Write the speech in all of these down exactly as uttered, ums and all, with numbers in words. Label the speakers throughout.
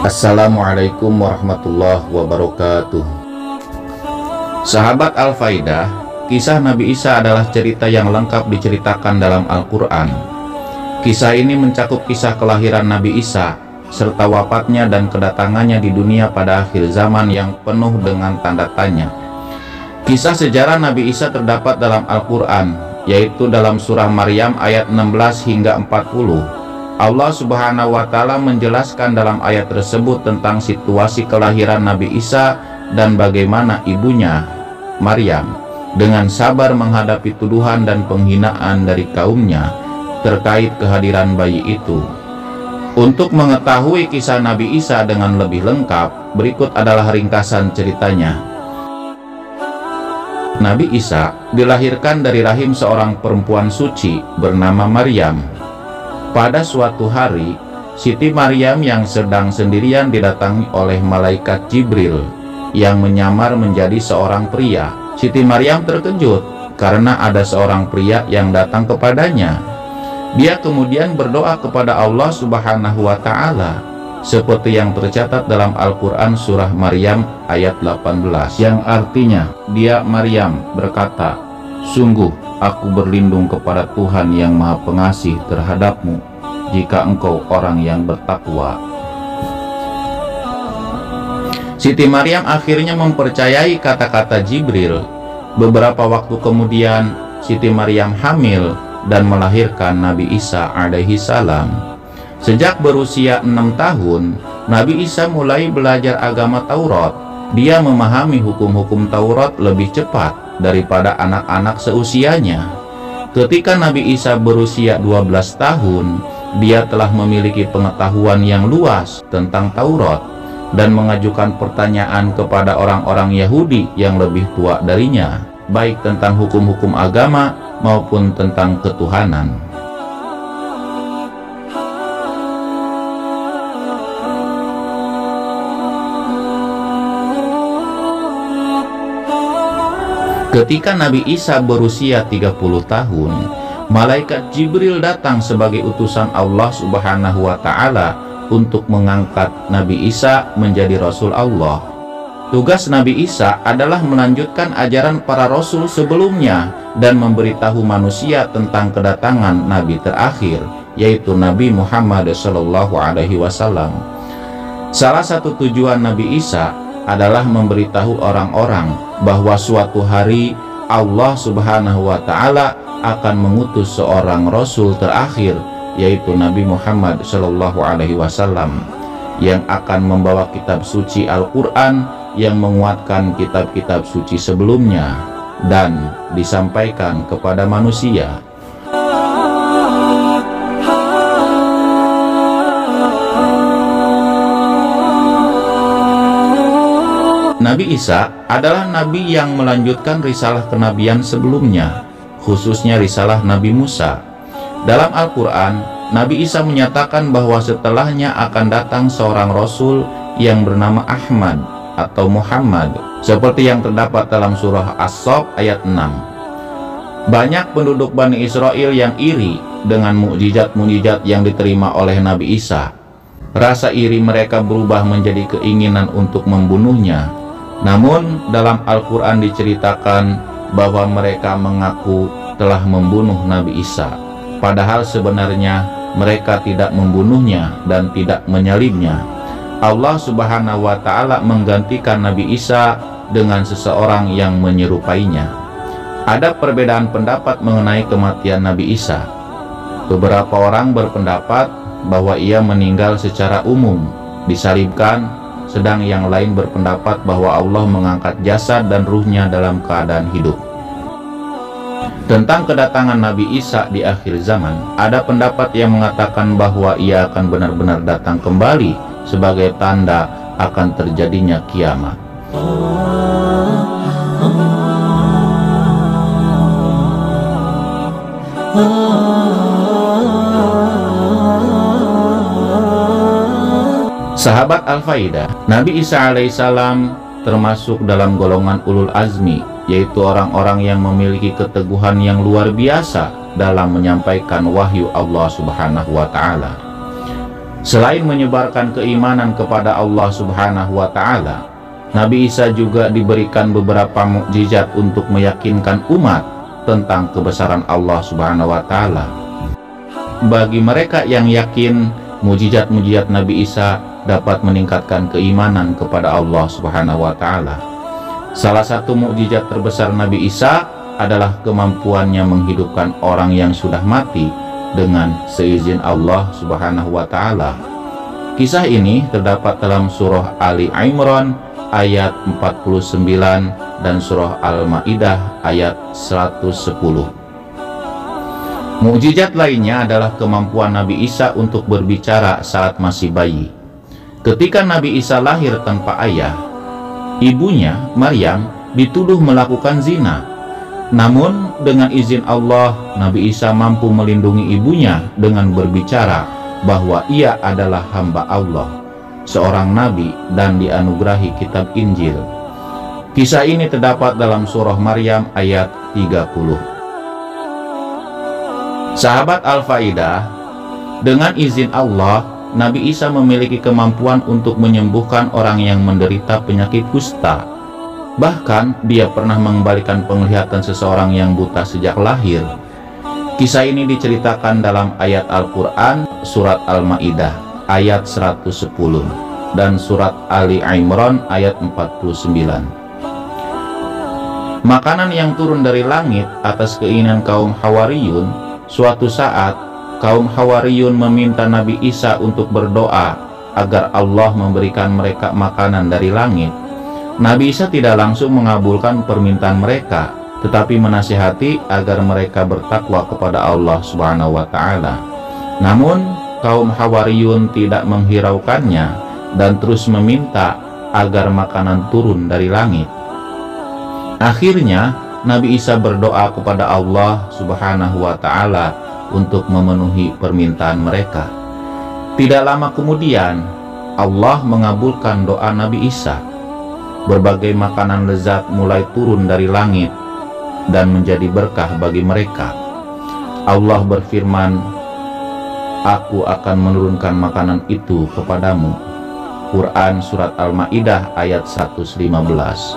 Speaker 1: Assalamualaikum warahmatullahi wabarakatuh. Sahabat Al-Faidah, kisah Nabi Isa adalah cerita yang lengkap diceritakan dalam Al-Quran. Kisah ini mencakup kisah kelahiran Nabi Isa, serta wafatnya dan kedatangannya di dunia pada akhir zaman yang penuh dengan tanda tanya. Kisah sejarah Nabi Isa terdapat dalam Al-Quran, yaitu dalam surah Maryam ayat enam belas hingga empat puluh. Allah Subhanahu wa Ta'ala menjelaskan dalam ayat tersebut tentang situasi kelahiran Nabi Isa dan bagaimana ibunya, Maryam, dengan sabar menghadapi tuduhan dan penghinaan dari kaumnya terkait kehadiran bayi itu. Untuk mengetahui kisah Nabi Isa dengan lebih lengkap, berikut adalah ringkasan ceritanya. Nabi Isa dilahirkan dari rahim seorang perempuan suci bernama Maryam. Pada suatu hari, Siti Maryam yang sedang sendirian didatangi oleh malaikat Jibril yang menyamar menjadi seorang pria. Siti Maryam terkejut karena ada seorang pria yang datang kepadanya. Dia kemudian berdoa kepada Allah Subhanahu wa Ta'ala, seperti yang tercatat dalam Al-Quran surah Maryam ayat delapan belas, yang artinya, dia Maryam berkata, "Sungguh aku berlindung kepada Tuhan yang Maha Pengasih terhadapmu jika engkau orang yang bertakwa." Siti Maryam akhirnya mempercayai kata-kata Jibril. Beberapa waktu kemudian Siti Maryam hamil dan melahirkan Nabi Isa alaihi salam. Sejak berusia enam tahun, Nabi Isa mulai belajar agama Taurat. Dia memahami hukum-hukum Taurat lebih cepat daripada anak-anak seusianya. Ketika Nabi Isa berusia dua belas tahun, dia telah memiliki pengetahuan yang luas tentang Taurat dan mengajukan pertanyaan kepada orang-orang Yahudi yang lebih tua darinya, baik tentang hukum-hukum agama maupun tentang ketuhanan. Ketika Nabi Isa berusia tiga puluh tahun, malaikat Jibril datang sebagai utusan Allah Subhanahu wa Ta'ala untuk mengangkat Nabi Isa menjadi Rasul Allah. Tugas Nabi Isa adalah melanjutkan ajaran para Rasul sebelumnya dan memberitahu manusia tentang kedatangan Nabi terakhir, yaitu Nabi Muhammad shallallahu alaihi wasallam. Salah satu tujuan Nabi Isa adalah memberitahu orang-orang bahwa suatu hari Allah Subhanahu wa Ta'ala akan mengutus seorang Rasul terakhir, yaitu Nabi Muhammad shallallahu alaihi wasallam, yang akan membawa kitab suci Al-Quran yang menguatkan kitab-kitab suci sebelumnya dan disampaikan kepada manusia. Nabi Isa adalah nabi yang melanjutkan risalah kenabian sebelumnya, khususnya risalah Nabi Musa. Dalam Al-Quran, Nabi Isa menyatakan bahwa setelahnya akan datang seorang Rasul yang bernama Ahmad atau Muhammad, seperti yang terdapat dalam surah As-Saff ayat enam. Banyak penduduk Bani Israel yang iri dengan mukjizat-mukjizat yang diterima oleh Nabi Isa. Rasa iri mereka berubah menjadi keinginan untuk membunuhnya. Namun dalam Al-Quran diceritakan bahwa mereka mengaku telah membunuh Nabi Isa, padahal sebenarnya mereka tidak membunuhnya dan tidak menyalibnya. Allah Subhanahu wa Ta'ala menggantikan Nabi Isa dengan seseorang yang menyerupainya. Ada perbedaan pendapat mengenai kematian Nabi Isa. Beberapa orang berpendapat bahwa ia meninggal secara umum, disalibkan, sedang yang lain berpendapat bahwa Allah mengangkat jasad dan ruhnya dalam keadaan hidup. Tentang kedatangan Nabi Isa di akhir zaman, ada pendapat yang mengatakan bahwa ia akan benar-benar datang kembali sebagai tanda akan terjadinya kiamat. Sahabat Al-Faidah, Nabi Isa alaihissalam termasuk dalam golongan ulul azmi, yaitu orang-orang yang memiliki keteguhan yang luar biasa dalam menyampaikan wahyu Allah Subhanahu wa Ta'ala. Selain menyebarkan keimanan kepada Allah Subhanahu wa Ta'ala, Nabi Isa juga diberikan beberapa mukjizat untuk meyakinkan umat tentang kebesaran Allah Subhanahu wa Ta'ala. Bagi mereka yang yakin, mukjizat-mukjizat Nabi Isa dapat meningkatkan keimanan kepada Allah Subhanahu wa Ta'ala. Salah satu mukjizat terbesar Nabi Isa adalah kemampuannya menghidupkan orang yang sudah mati dengan seizin Allah Subhanahu wa Ta'ala. Kisah ini terdapat dalam surah Ali Imran ayat empat puluh sembilan dan surah Al-Maidah ayat seratus sepuluh. Mukjizat lainnya adalah kemampuan Nabi Isa untuk berbicara saat masih bayi. Ketika Nabi Isa lahir tanpa ayah, ibunya Maryam dituduh melakukan zina. Namun dengan izin Allah, Nabi Isa mampu melindungi ibunya dengan berbicara bahwa ia adalah hamba Allah, seorang nabi dan dianugerahi kitab Injil. Kisah ini terdapat dalam surah Maryam ayat tiga puluh. Sahabat Al-Faidah, dengan izin Allah, Nabi Isa memiliki kemampuan untuk menyembuhkan orang yang menderita penyakit kusta. Bahkan dia pernah mengembalikan penglihatan seseorang yang buta sejak lahir. Kisah ini diceritakan dalam ayat Al-Quran surat Al-Maidah ayat seratus sepuluh dan surat Ali Imran ayat empat puluh sembilan. Makanan yang turun dari langit atas keinginan kaum Hawariyun. Suatu saat kaum Hawariyun meminta Nabi Isa untuk berdoa agar Allah memberikan mereka makanan dari langit. Nabi Isa tidak langsung mengabulkan permintaan mereka, tetapi menasihati agar mereka bertakwa kepada Allah Subhanahu wa Ta'ala. Namun kaum Hawariyun tidak menghiraukannya dan terus meminta agar makanan turun dari langit. Akhirnya Nabi Isa berdoa kepada Allah Subhanahu wa Ta'ala untuk memenuhi permintaan mereka. Tidak lama kemudian Allah mengabulkan doa Nabi Isa. Berbagai makanan lezat mulai turun dari langit dan menjadi berkah bagi mereka. Allah berfirman, "Aku akan menurunkan makanan itu kepadamu." Quran surat Al-Maidah ayat seratus lima belas.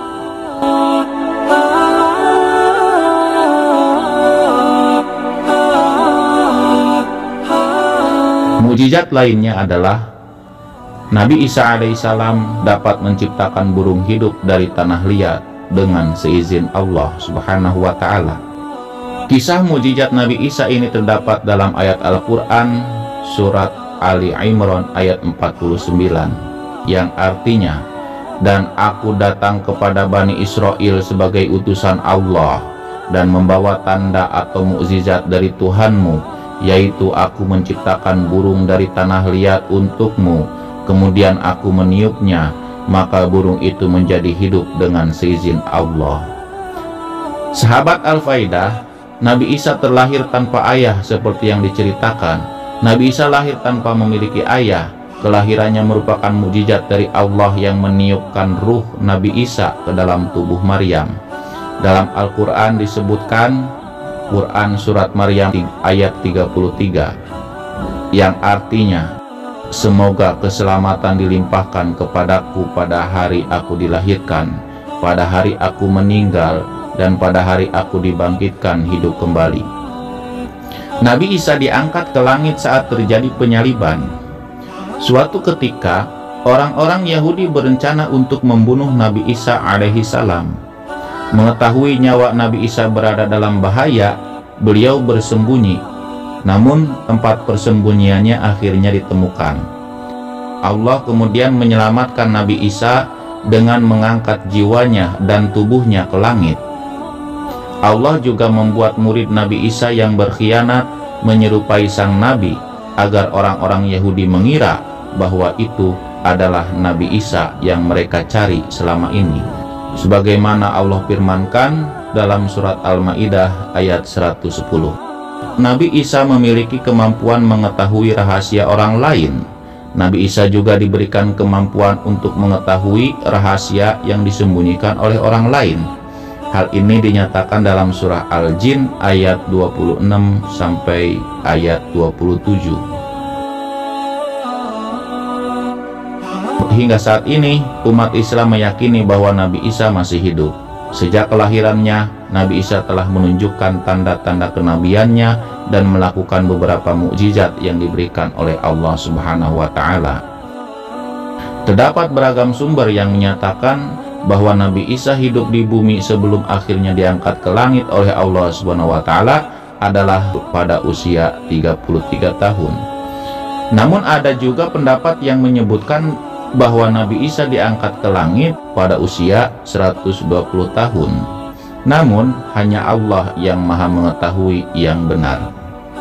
Speaker 1: Mukjizat lainnya adalah Nabi Isa alaihissalam dapat menciptakan burung hidup dari tanah liat dengan seizin Allah Subhanahu wa Ta'ala. Kisah mukjizat Nabi Isa ini terdapat dalam ayat Al-Quran surat Ali Imran ayat empat puluh sembilan, yang artinya, "Dan aku datang kepada Bani Israel sebagai utusan Allah dan membawa tanda atau mukjizat dari Tuhanmu, yaitu aku menciptakan burung dari tanah liat untukmu. Kemudian aku meniupnya, maka burung itu menjadi hidup dengan seizin Allah." Sahabat Al-Faidah, Nabi Isa terlahir tanpa ayah seperti yang diceritakan. Nabi Isa lahir tanpa memiliki ayah. Kelahirannya merupakan mukjizat dari Allah yang meniupkan ruh Nabi Isa ke dalam tubuh Maryam. Dalam Al-Quran disebutkan, Quran surat Maryam ayat tiga puluh tiga, yang artinya, "Semoga keselamatan dilimpahkan kepadaku pada hari aku dilahirkan, pada hari aku meninggal, dan pada hari aku dibangkitkan hidup kembali." Nabi Isa diangkat ke langit saat terjadi penyaliban. Suatu ketika, orang-orang Yahudi berencana untuk membunuh Nabi Isa alaihissalam. Mengetahui nyawa Nabi Isa berada dalam bahaya, beliau bersembunyi. Namun tempat persembunyiannya akhirnya ditemukan. Allah kemudian menyelamatkan Nabi Isa dengan mengangkat jiwanya dan tubuhnya ke langit. Allah juga membuat murid Nabi Isa yang berkhianat menyerupai sang Nabi, agar orang-orang Yahudi mengira bahwa itu adalah Nabi Isa yang mereka cari selama ini. Sebagaimana Allah firmankan dalam surat Al-Maidah ayat seratus sepuluh. Nabi Isa memiliki kemampuan mengetahui rahasia orang lain. Nabi Isa juga diberikan kemampuan untuk mengetahui rahasia yang disembunyikan oleh orang lain. Hal ini dinyatakan dalam surah Al-Jin ayat dua puluh enam sampai ayat dua puluh tujuh. Sehingga saat ini umat Islam meyakini bahwa Nabi Isa masih hidup. Sejak kelahirannya, Nabi Isa telah menunjukkan tanda-tanda kenabiannya dan melakukan beberapa mukjizat yang diberikan oleh Allah Subhanahu wa Ta'ala. Terdapat beragam sumber yang menyatakan bahwa Nabi Isa hidup di bumi sebelum akhirnya diangkat ke langit oleh Allah Subhanahu wa Ta'ala adalah pada usia tiga puluh tiga tahun. Namun ada juga pendapat yang menyebutkan bahwa Nabi Isa diangkat ke langit pada usia seratus dua puluh tahun. Namun hanya Allah yang Maha mengetahui yang benar.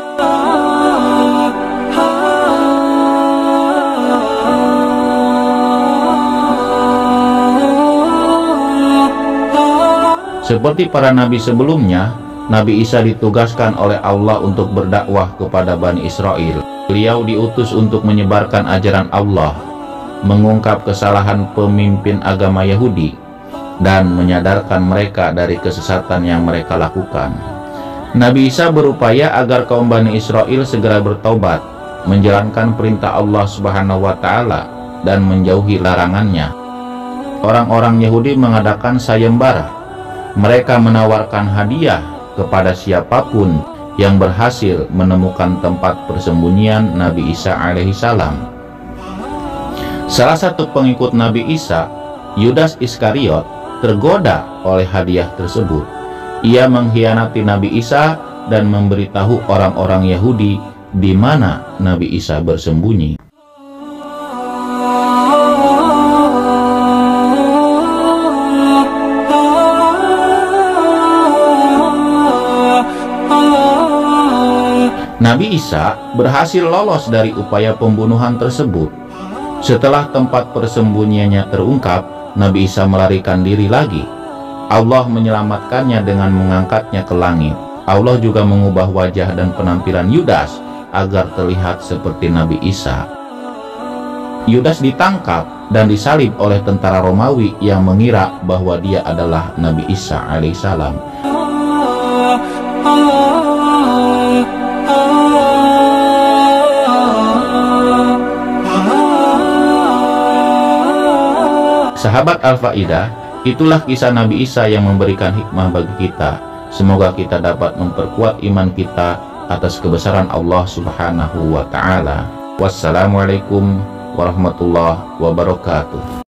Speaker 1: Seperti para nabi sebelumnya, Nabi Isa ditugaskan oleh Allah untuk berdakwah kepada Bani Israel. Beliau diutus untuk menyebarkan ajaran Allah, mengungkap kesalahan pemimpin agama Yahudi, dan menyadarkan mereka dari kesesatan yang mereka lakukan. Nabi Isa berupaya agar kaum Bani Israel segera bertaubat, menjalankan perintah Allah Subhanahu wa Ta'ala, dan menjauhi larangannya. Orang-orang Yahudi mengadakan sayembara. Mereka menawarkan hadiah kepada siapapun yang berhasil menemukan tempat persembunyian Nabi Isa alaihissalam. Salah satu pengikut Nabi Isa, Yudas Iskariot, tergoda oleh hadiah tersebut. Ia mengkhianati Nabi Isa dan memberitahu orang-orang Yahudi di mana Nabi Isa bersembunyi. Nabi Isa berhasil lolos dari upaya pembunuhan tersebut. Setelah tempat persembunyiannya terungkap, Nabi Isa melarikan diri lagi. Allah menyelamatkannya dengan mengangkatnya ke langit. Allah juga mengubah wajah dan penampilan Yudas agar terlihat seperti Nabi Isa. Yudas ditangkap dan disalib oleh tentara Romawi yang mengira bahwa dia adalah Nabi Isa alaihissalam. Sahabat Al-Faidah, itulah kisah Nabi Isa yang memberikan hikmah bagi kita. Semoga kita dapat memperkuat iman kita atas kebesaran Allah Subhanahu wa Ta'ala. Wassalamualaikum warahmatullahi wabarakatuh.